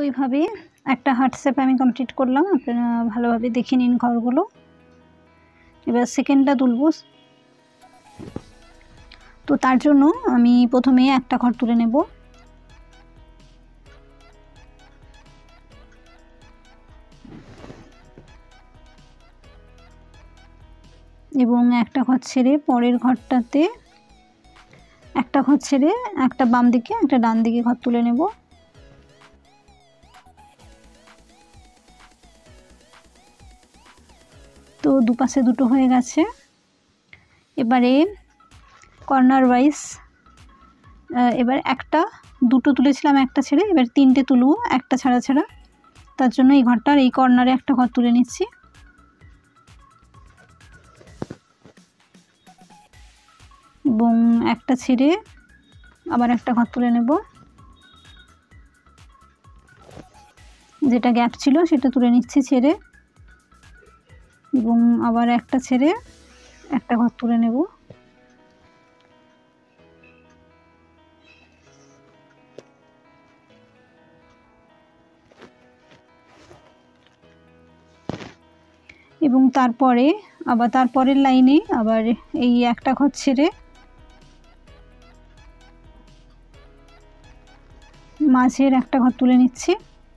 এইভাবে একটা heart shape আমি কমপ্লিট করলাম। আপনারা ভালোভাবে দেখে নিন ঘরগুলো। এবার সেকেন্ডটা তুলব। তো তার জন্য আমি প্রথমে একটা ঘর তুলে নেব। এবং একটা ঘর ছেড়ে পরের ঘরটাতে একটা ঘর ছেড়ে একটা বাম দিকে একটা ডান দিকে ঘর তুলে নেব। তো দুপাশে দুটো হয়ে গেছে। এবারে কর্নার ওয়াইজ এবার দুটো তুলেছিলাম একটা ছেড়ে, এবার তিনটে তুলব একটা ছাড়া ছাড়া। তার জন্য এই ঘরটার এই কর্নারে একটা ঘর তুলে নিচ্ছি। এবং একটা ছেড়ে আবার একটা ঘর তুলে নেব, যেটা গ্যাপ ছিল সেটা তুলে নিচ্ছি ছেড়ে। এবং আবার একটা ছেড়ে একটা ঘর তুলে নেব। এবং তারপরে আবার তারপরের লাইনে আবার এই একটা ঘর ছেড়ে মাঝের একটা ঘর তুলে নিচ্ছি।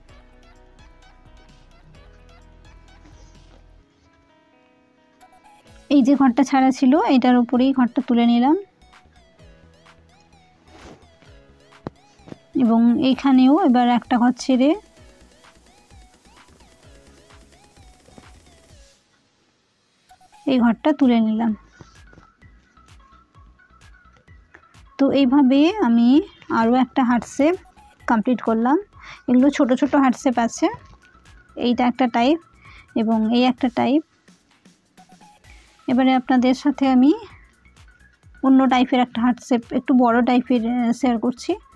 এই যে ঘরটা ছাড়া ছিল এটার উপরেই ঘরটা তুলে নিলাম। এবং এইখানেও এবার একটা ঘর ছেড়ে এই ঘরটা তুলে নিলাম। তো এইভাবে আমি আরও একটা হার্ট শেপ কমপ্লিট করলাম। এগুলো ছোট ছোট হার্ট শেপ আছে, এইটা একটা টাইপ এবং এই একটা টাইপ। এবারে আপনাদের সাথে আমি অন্য টাইপের একটা হার্ট শেপ একটু বড় টাইপের শেয়ার করছি।